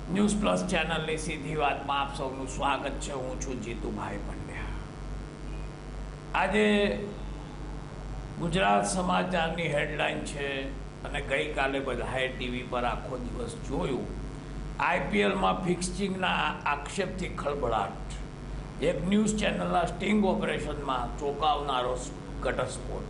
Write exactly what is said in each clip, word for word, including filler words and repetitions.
News plus ચેનલની સીધી વાતમાં આપ સૌનું સ્વાગત છે। હું છું જીતુભાઈ પંડ્યા। આજે ગુજરાત સમાચારની હેડલાઇન છે અને ગઈકાલે બધાએ ટીવી પર આખો દિવસ જોયું। આઈપીએલમાં ફિક્સિંગના આક્ષેપથી ખળબળાટ, એક ન્યૂઝ ચેનલના સ્ટિંગ ઓપરેશનમાં ચોંકાવનારો ઘટસ્ફોટ।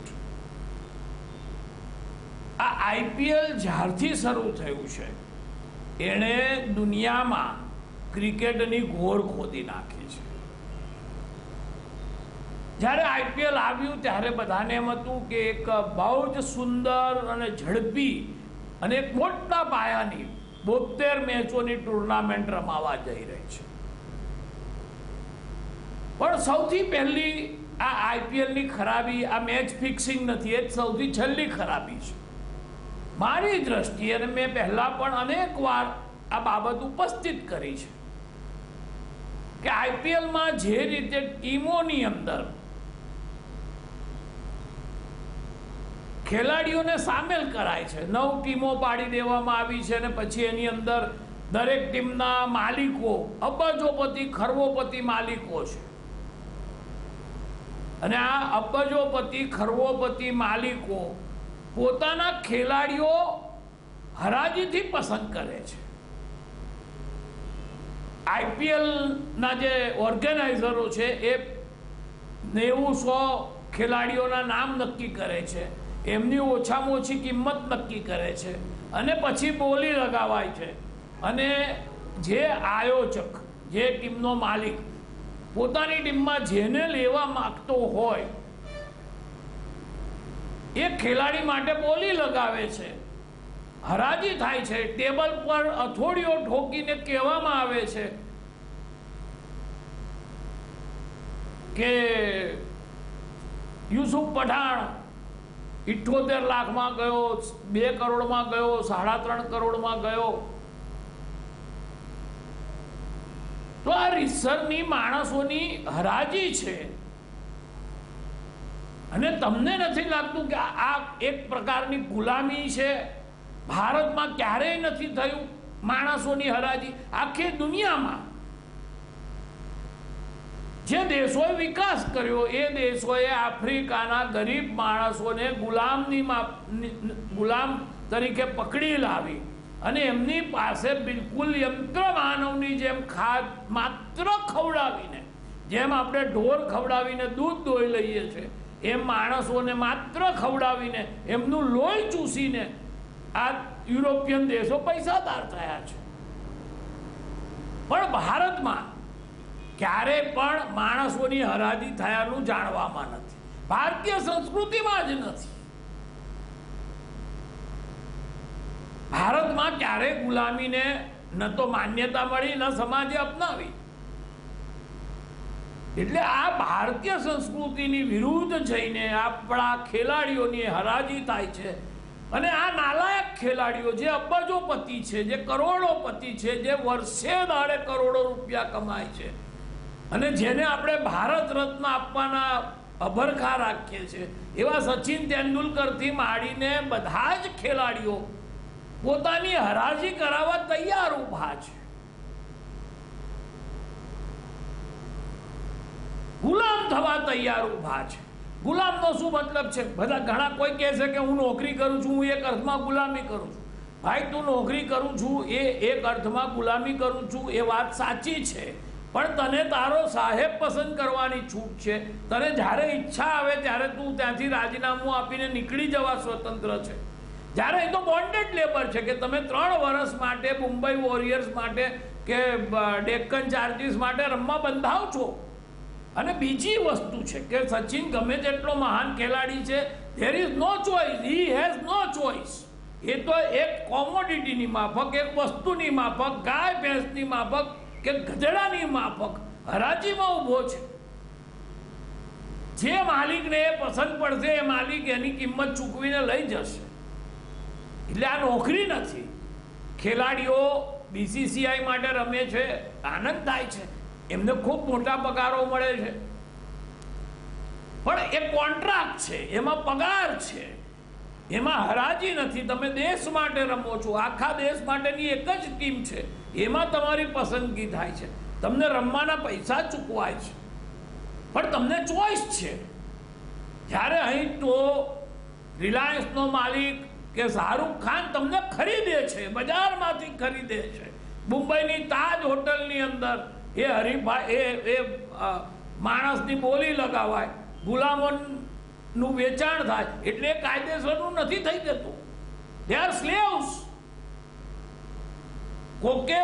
આ આઈપીએલ જ્યારથી શરૂ થયું છે એણે દુનિયામાં ક્રિકેટની ઘોર ખોદી નાખી છે। જ્યારે આઈપીએલ આવ્યું ત્યારે બધાને એમ હતું કે એક બહુ જ સુંદર અને ઝડપી અને એક મોટા પાયાની બોતેર મેચોની ટુર્નામેન્ટ રમાવા જઈ રહી છે। પણ સૌથી પહેલી આ આઈપીએલની ખરાબી આ મેચ ફિક્સિંગ નથી, એ સૌથી છેલ્લી ખરાબી છે મારી દ્રષ્ટિએ। અને મેં પહેલાં પણ અનેક વાર આ બાબત ઉપસ્થિત કરી છે કે આઈપીએલમાં જે રીતે ટીમોની અંદર ખેલાડીઓને સામેલ કરાય છે, નવ ટીમો પાડી દેવામાં આવી છે અને પછી એની અંદર દરેક ટીમના માલિકો અબજોપતિ ખરબોપતિ માલિકો છે અને આ અબજોપતિ ખરબોપતિ માલિકો પોતાના ખેલાડીઓ હરાજીથી પસંદ કરે છે। આઈપીએલના જે ઓર્ગેનાઇઝરો છે એ નેવું સો ખેલાડીઓના નામ નક્કી કરે છે, એમની ઓછામાં ઓછી કિંમત નક્કી કરે છે અને પછી બોલી લગાવાય છે અને જે આયોજક, જે ટીમનો માલિક પોતાની ટીમમાં જેને લેવા માગતો હોય એ ખેલાડી માટે બોલી લગાવે છે, હરાજી થાય છે, ટેબલ પર અથોડીઓ ઠોકીને કહેવામાં આવે છે કે યુસુફ પઠાણ ઇઠ્ઠોતેર લાખમાં ગયો, બે કરોડમાં ગયો, સાડા ત્રણ કરોડમાં ગયો। તો આ રીતસરની માણસોની હરાજી છે અને તમને નથી લાગતું કે આ એક પ્રકારની ગુલામી છે? ભારતમાં ક્યારેય નથી થયું માણસોની હરાજી। આખી દુનિયામાં જે દેશોએ વિકાસ કર્યો એ દેશોએ આફ્રિકાના ગરીબ માણસોને ગુલામની ગુલામ તરીકે પકડી લાવી અને એમની પાસે બિલકુલ યંત્ર માનવની જેમ ખાદ માત્ર ખવડાવીને, જેમ આપણે ઢોર ખવડાવીને દૂધ દોઈ લઈએ છીએ એમ માણસોને માત્ર ખવડાવીને એમનું લોહી ચૂસીને આ યુરોપિયન દેશો પૈસાદાર થયા છે। પણ ભારતમાં ક્યારે પણ માણસોની હરાજી થયાનું જાણવામાં નથી, ભારતીય સંસ્કૃતિમાં જ નથી। ભારતમાં ક્યારે ગુલામીને ન તો માન્યતા મળી ન સમાજે અપનાવી। એટલે આ ભારતીય સંસ્કૃતિની વિરુદ્ધ જઈને આપણા ખેલાડીઓની હરાજી થાય છે અને આ નાલાયક ખેલાડીઓ જે અબજોપતિ છે, જે કરોડોપતિ છે, જે વર્ષે દાડે કરોડો રૂપિયા કમાય છે અને જેને આપણે ભારત રત્ન આપવાના અભરખા રાખીએ છીએ એવા સચિન તેંડુલકરથી માંડીને બધા જ ખેલાડીઓ પોતાની હરાજી કરાવવા તૈયાર ઊભા છે, ગુલામ થવા તૈયાર ઊભા છે। ગુલામનો શું મતલબ છે? બધા ઘણા કોઈ કહે છે કે હું નોકરી કરું છું, હું એક અર્થમાં ગુલામી કરું છું। ભાઈ, તું નોકરી કરું છું એ એક અર્થમાં ગુલામી કરું છું એ વાત સાચી છે, પણ તને તારો સાહેબ પસંદ કરવાની છૂટ છે। તને જ્યારે ઈચ્છા આવે ત્યારે તું ત્યાંથી રાજીનામું આપીને નીકળી જવા સ્વતંત્ર છે। જ્યારે એ તો બોન્ડેડ લેબર છે કે તમે ત્રણ વર્ષ માટે મુંબઈ વોરિયર્સ માટે કે ડેક્કન ચાર્જીસ માટે રમવા બંધાવ છો। અને બીજી વસ્તુ છે કે સચિન ગમે તેટલો મહાન ખેલાડી છે, there is no choice, he has no choice. એ તો એક કોમોડિટીની માફક, એક વસ્તુની માફક, ગાય ભેંસની માફક કે ગધેડાની માફક હરાજીમાં ઊભો છે। જે માલિકને એ પસંદ પડશે એ માલિક એની કિંમત ચૂકવીને લઈ જશે। એટલે આ નોકરી નથી। ખેલાડીઓ બીસીસીઆઈ માટે રમે છે, આનંદ થાય છે, એમને ખૂબ મોટા પગારો મળે છે, પણ એ કોન્ટ્રાક્ટ છે, એમાં પગાર છે। એમાં હરાજી નથી, તમે દેશ માટે રમો છો, આખા દેશ માટેની એક જ ટીમ છે, એમાં તમારી પસંદગી થાય છે, તમને રમવાના પૈસા ચૂકવાય છે, પણ તમને ચોઈસ છે. જ્યારે અહીં તો રિલાયન્સનો માલિક કે શાહરૂખ ખાન તમને ખરીદે છે, બજારમાંથી ખરીદે છે. મુંબઈની તાજ હોટલની અંદર એ હરીફાઈ એ એ માણસની બોલી લગાવાય, ગુલામોનું વેચાણ થાય, એટલે કાયદેસરનું નથી થઈ જતું. They are slaves. કોકે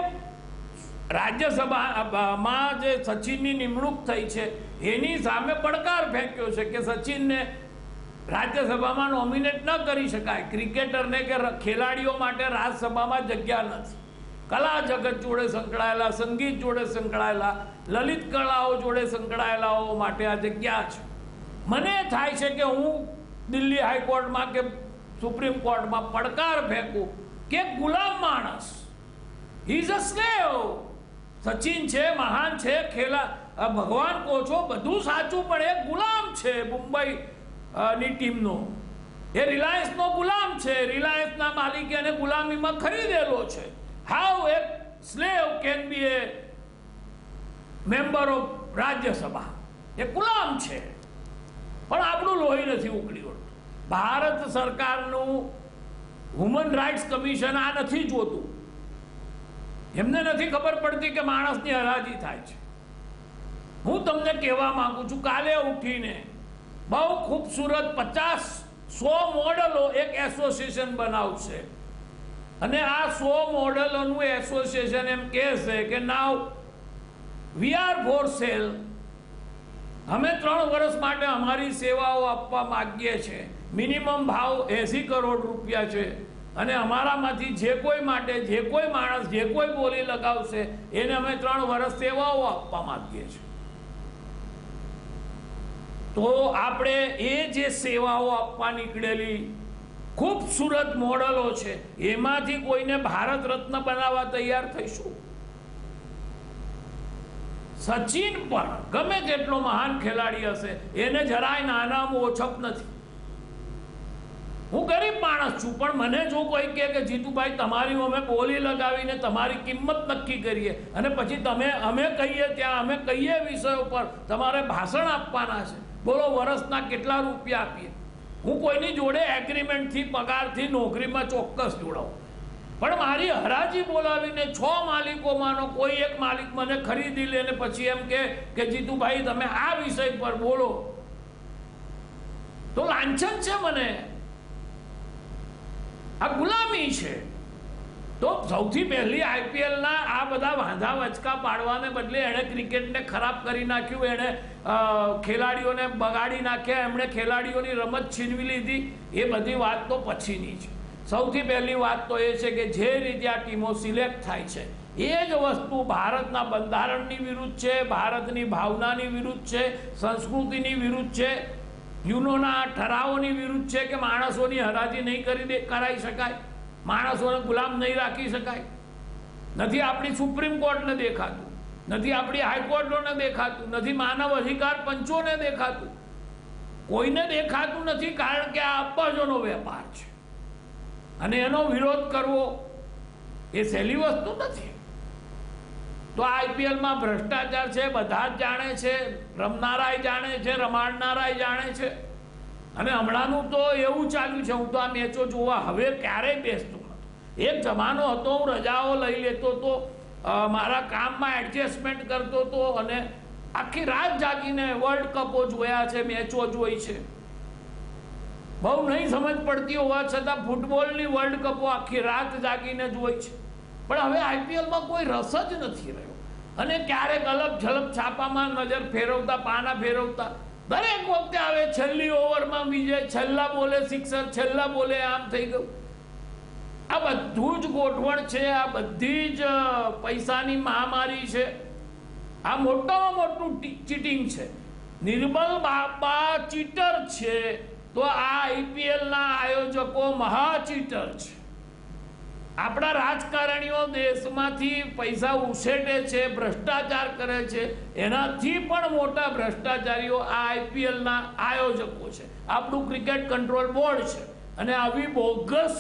રાજ્યસભામાં જે સચિનની નિમણૂક થઈ છે એની સામે પડકાર ફેંક્યો છે કે સચિનને રાજ્યસભામાં નોમિનેટ ન કરી શકાય. ક્રિકેટરને કે ખેલાડીઓ માટે રાજ્યસભામાં જગ્યા નથી. કલા જગત જોડે સંકળાયેલા, સંગીત જોડે સંકળાયેલા, લલિત કલાઓ જોડે સંકળાયેલાઓ માટે આ જગ્યા છે. મને થાય છે કે હું દિલ્હી હાઈકોર્ટમાં કે સુપ્રીમ કોર્ટમાં પડકાર ફેંકું કે ગુલામ માણસ, he is a slave. Sachin છે, મહાન છે, ખેલા ભગવાન કહો છો, બધું સાચું, પણ એ ગુલામ છે. મુંબઈ ની ટીમનો એ રિલાયન્સનો ગુલામ છે. રિલાયન્સના માલિકે એને ગુલામીમાં ખરીદેલો છે. How a slave can be a member of Rajya Sabha? એ ગુલામ છે. પણ આપણું લોહી નથી ઉકળી ઉઠતું. ભારત સરકારનું હ્યુમન રાઇટ્સ કમિશન આ નથી જોતું. એમને નથી ખબર પડતી કે માણસની હરાજી થાય છે. હું તમને કહેવા માંગુ છું, કાલે ઉઠીને બહુ ખૂબસૂરત પચાસ સો મોડલો એક એસોસિએશન બનાવશે અને આ સો મોડલોનું એસોસિએશન એમ કહેશે કે now we are for sale. અમે ત્રણ વર્ષ માટે અમારી સેવાઓ આપવા માગીએ છીએ. મિનિમમ ભાવ એસી કરોડ રૂપિયા છે અને અમારામાંથી જે કોઈ માટે જે કોઈ માણસ જે કોઈ બોલી લગાવશે એને અમે ત્રણ વર્ષ સેવાઓ આપવા માંગીએ છીએ. તો આપણે એ જે સેવાઓ આપવા નીકળેલી ખૂબસૂરત મોડલો છે એમાંથી કોઈને ભારત રત્ન બનાવવા તૈયાર થઈશું? સચિન પણ ગમે તેટલો મહાન ખેલાડી હશે, એને જરાય નાનામાં ઓછપ નથી. હું ગરીબ માણસ છું, પણ મને જો કોઈ કહે કે જીતુભાઈ તમારી અમે બોલી લગાવીને તમારી કિંમત નક્કી કરીએ અને પછી તમે અમે કહીએ ત્યાં અમે કહીએ વિષયો પર તમારે ભાષણ આપવાના છે, બોલો વર્ષના કેટલા રૂપિયા આપીએ? હું કોઈની જોડે એગ્રીમેન્ટથી પગારથી નોકરીમાં ચોક્કસ જોડાવું, પણ મારી હરાજી બોલાવીને છ માલિકોમાંનો કોઈ એક માલિક મને ખરીદી લે ને પછી એમ કે જીતુભાઈ તમે આ વિષય પર બોલો, તો લાંછન છે. મને આ ગુલામી છે. તો સૌથી પહેલી આઈપીએલના આ બધા વાંધા વચકા પાડવાને બદલે એણે ક્રિકેટને ખરાબ કરી નાખ્યું, એણે ખેલાડીઓને બગાડી નાખ્યા, એમણે ખેલાડીઓની રમત છીનવી લીધી. એ બધી વાત તો પછીની છે. સૌથી પહેલી વાત તો એ છે કે જે રીતે આ ટીમો સિલેક્ટ થાય છે એ જ વસ્તુ ભારતના બંધારણની વિરુદ્ધ છે, ભારતની ભાવનાની વિરુદ્ધ છે, સંસ્કૃતિની વિરુદ્ધ છે, યુનોના ઠરાવોની વિરુદ્ધ છે કે માણસોની હરાજી નહીં કરી દે કરાઈ શકાય, માણસોને ગુલામ નહીં રાખી શકાય. નથી આપણી સુપ્રીમ કોર્ટને દેખાતું, નથી આપણી હાઈકોર્ટોને દેખાતું, નથી માનવ અધિકાર પંચોને દેખાતું, કોઈને દેખાતું નથી. કારણ કે આ અબજોનો વેપાર છે અને એનો વિરોધ કરવો એ સહેલી વસ્તુ નથી. તો આઈપીએલમાં ભ્રષ્ટાચાર છે, બધા જ જાણે છે, રમનારાય જાણે છે, રમાડનારાય જાણે છે. અને હમણાંનું તો એવું ચાલ્યું છે, હું તો આ મેચો જોવા હવે ક્યારેય બેસતો નહોતો. એક જમાનો હતો હું રજાઓ લઈ લેતો હતો, મારા કામમાં એડજસ્ટમેન્ટ કરતો હતો અને આખી રાત જાગીને વર્લ્ડ કપો જોયા છે, મેચો જોઈ છે. બહુ નહીં સમજ પડતી હોવા છતાં ફૂટબોલની વર્લ્ડ કપો આખી રાત જાગીને જોઈ છે. પણ હવે આઈપીએલમાં કોઈ રસ જ નથી રહ્યો અને ક્યારેક અલગ ઝલક છાપામાં નજર ફેરવતા, પાના ફેરવતા દરેક વખતે આવે છેલ્લી ઓવરમાં વિજય, છેલ્લા બોલે સિક્સર, છેલ્લા બોલે આમ થઈ ગયું. આ બધું જ ગોઠવણ છે, આ બધી જ પૈસાની મહામારી છે. આ મોટામાં મોટું ચીટિંગ છે. નિર્મલ બાપા ચીટર છે તો આ આઈપીએલના આયોજકો મહા ચીટર છે. આપણા રાજકારણીઓ દેશમાંથી પૈસા ઉછેટે છે, ભ્રષ્ટાચાર કરે છે, એનાથી પણ મોટા ભ્રષ્ટાચારીઓ આ આઈપીએલના આયોજકો છે. આપણું ક્રિકેટ કંટ્રોલ બોર્ડ છે, અને આવી બોગસ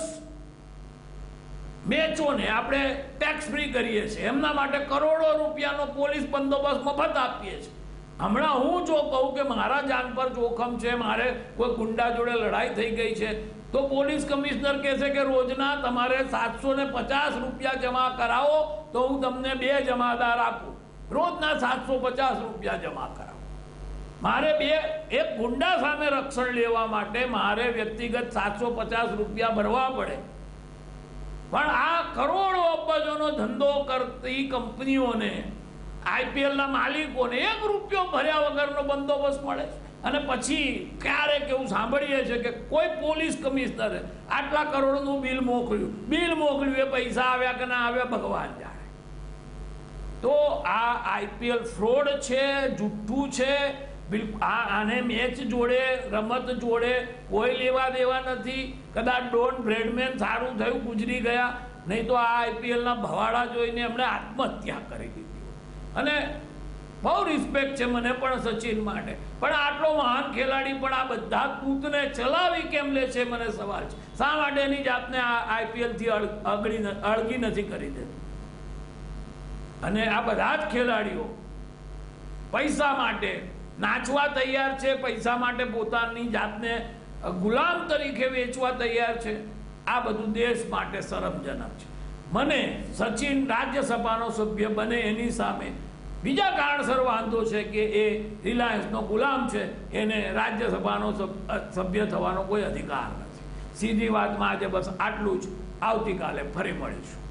મેચોને આપણે ટેક્સ ફ્રી કરીએ છીએ, એમના માટે કરોડો રૂપિયાનો પોલીસ બંદોબસ્ત મફત આપીએ છીએ. હમણાં હું જો કહું કે મારા જાન પર જોખમ છે, મારે કોઈ ગુંડા જોડે લડાઈ થઈ ગઈ છે, તો પોલીસ કમિશનર કહે છે કે રોજના તમારે સાતસો ને પચાસ રૂપિયા જમા કરાવો તો હું તમને બે જમાદાર આપું. રોજના સાતસો પચાસ રૂપિયા જમા કરાવો. મારે બે એક ગુંડા સામે રક્ષણ લેવા માટે મારે વ્યક્તિગત સાતસો પચાસ રૂપિયા ભરવા પડે. પણ આ કરોડો અબજોનો ધંધો કરતી કંપનીઓને, આઈપીએલના માલિકોને એક રૂપિયો ભર્યા વગરનો બંદોબસ્ત મળે છે. અને પછી ક્યારેક એવું સાંભળીએ છીએ કે કોઈ પોલીસ કમિશનરે આટલા કરોડનું બિલ મોકલ્યું, બિલ મોકલ્યું એ પૈસા આવ્યા કે ના આવ્યા ભગવાન જાણે. તો આ આઈપીએલ ફ્રોડ છે, જુઠ્ઠું છે. આ આને મેચ જોડે, રમત જોડે કોઈ લેવા દેવા નથી. કદાચ ડોન બ્રેડમેન સારું થયું, ગુજરી ગયા, નહીં તો આ આઈપીએલના ભવાડા જોઈને એમણે આત્મહત્યા કરી દીધી. અને બહુ રિસ્પેક્ટ છે મને પણ સચિન માટે, પણ આટલો મહાન ખેલાડી પણ આ બધા તૂતને ચલાવી કેમ લે છે, મને સવાલ છે. શા માટે એની જાતને આ આઈપીએલથી અળગી અળગી નથી કરી દેતી? અને આ બધા જ ખેલાડીઓ પૈસા માટે નાચવા તૈયાર છે, પૈસા માટે પોતાની જાતને ગુલામ તરીકે વેચવા તૈયાર છે. આ બધું દેશ માટે શરમજનક છે. મને સચિન રાજ્યસભાનો સભ્ય બને એની સામે બીજા કારણસર વાંધો છે કે એ રિલાયન્સનો ગુલામ છે, એને રાજ્યસભાનો સભ્ય થવાનો કોઈ અધિકાર નથી. સીધી વાતમાં આજે બસ આટલું જ. આવતીકાલે ફરી મળીશું.